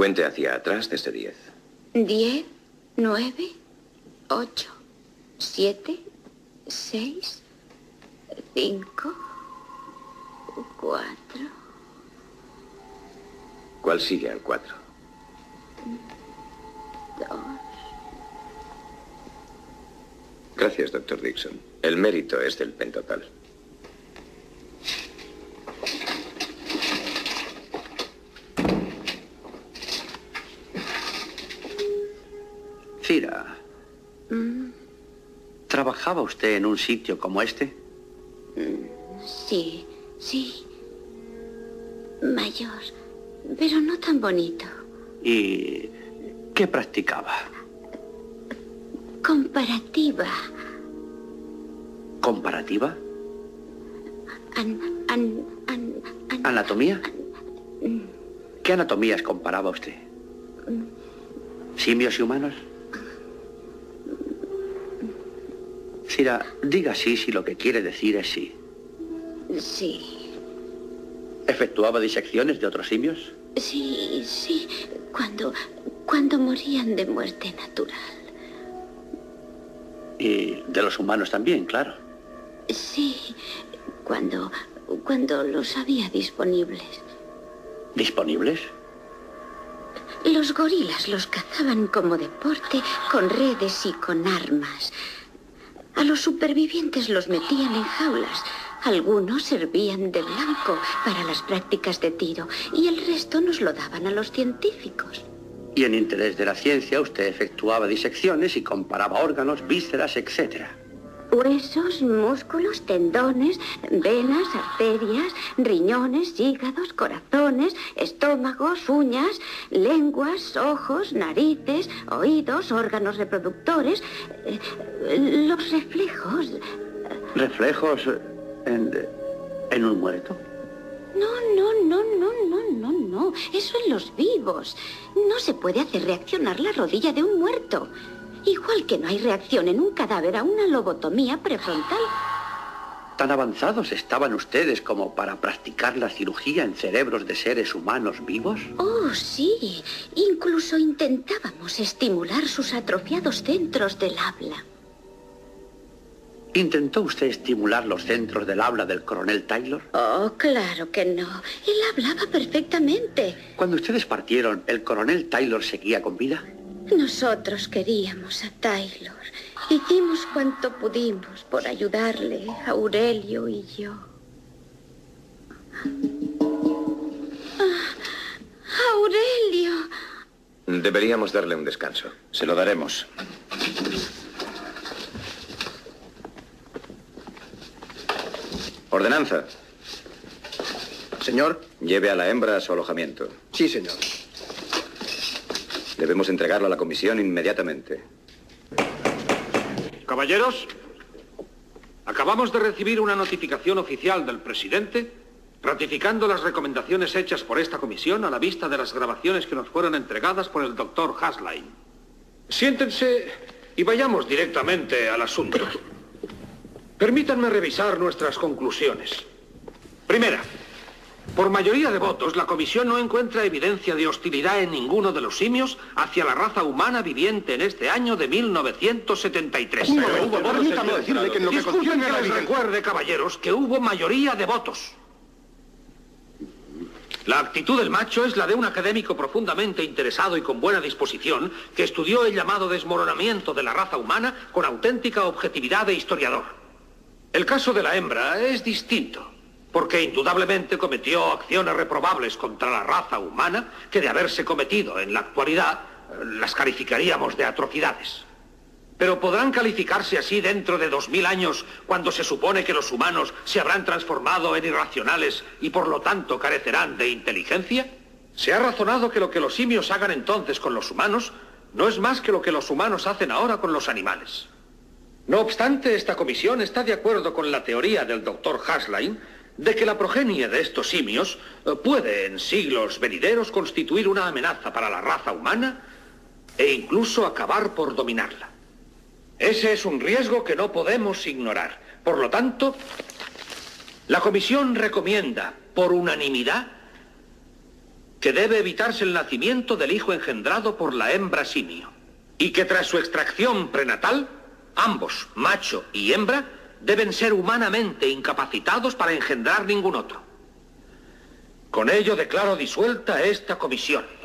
Cuente hacia atrás desde 10. 10, 9, 8, 7, 6, 5, 4. ¿Cuál sigue al 4? 2. Gracias, Dr. Dixon. El mérito es del pentotal. Cira, ¿trabajaba usted en un sitio como este? Sí, sí. Mayor, pero no tan bonito. ¿Y qué practicaba? Comparativa. ¿Comparativa? ¿Anatomía? ¿Qué anatomías comparaba usted? ¿Simios y humanos? Cira, diga sí si lo que quiere decir es sí. Sí. ¿Efectuaba disecciones de otros simios? Sí, sí. Cuando morían de muerte natural. Y de los humanos también, claro. Sí, cuando los había disponibles. ¿Disponibles? Los gorilas los cazaban como deporte, con redes y con armas. A los supervivientes los metían en jaulas. Algunos servían de blanco para las prácticas de tiro y el resto nos lo daban a los científicos. Y en interés de la ciencia usted efectuaba disecciones y comparaba órganos, vísceras, etc. Huesos, músculos, tendones, venas, arterias, riñones, hígados, corazones, estómagos, uñas, lenguas, ojos, narices, oídos, órganos reproductores, los reflejos. ¿Reflejos en un muerto? No. Eso en los vivos. No se puede hacer reaccionar la rodilla de un muerto. Igual que no hay reacción en un cadáver a una lobotomía prefrontal. ¿Tan avanzados estaban ustedes como para practicar la cirugía en cerebros de seres humanos vivos? Oh, sí. Incluso intentábamos estimular sus atrofiados centros del habla. ¿Intentó usted estimular los centros del habla del coronel Taylor? Oh, claro que no. Él hablaba perfectamente. Cuando ustedes partieron, ¿el coronel Taylor seguía con vida? Nosotros queríamos a Taylor. Hicimos cuanto pudimos por ayudarle, Aurelio y yo. ¡Aurelio! Deberíamos darle un descanso. Se lo daremos. Ordenanza. Señor. Lleve a la hembra a su alojamiento. Sí, señor. Debemos entregarlo a la comisión inmediatamente. Caballeros, acabamos de recibir una notificación oficial del presidente ratificando las recomendaciones hechas por esta comisión a la vista de las grabaciones que nos fueron entregadas por el doctor Hasline. Siéntense y vayamos directamente al asunto. Permítanme revisar nuestras conclusiones. Primera, por mayoría de votos, la comisión no encuentra evidencia de hostilidad en ninguno de los simios hacia la raza humana viviente en este año de 1973. Permítame decirle que en lo que Disculpen que les recuerde, caballeros, que hubo mayoría de votos. La actitud del macho es la de un académico profundamente interesado y con buena disposición que estudió el llamado desmoronamiento de la raza humana con auténtica objetividad de historiador. El caso de la hembra es distinto, porque indudablemente cometió acciones reprobables contra la raza humana que de haberse cometido en la actualidad las calificaríamos de atrocidades. Pero ¿podrán calificarse así dentro de 2000 años cuando se supone que los humanos se habrán transformado en irracionales y por lo tanto carecerán de inteligencia? Se ha razonado que lo que los simios hagan entonces con los humanos no es más que lo que los humanos hacen ahora con los animales. No obstante, esta comisión está de acuerdo con la teoría del doctor Hasline de que la progenie de estos simios puede en siglos venideros constituir una amenaza para la raza humana e incluso acabar por dominarla. Ese es un riesgo que no podemos ignorar. Por lo tanto, la comisión recomienda por unanimidad que debe evitarse el nacimiento del hijo engendrado por la hembra simio, y que tras su extracción prenatal, ambos, macho y hembra, deben ser humanamente incapacitados para engendrar ningún otro. Con ello declaro disuelta esta comisión.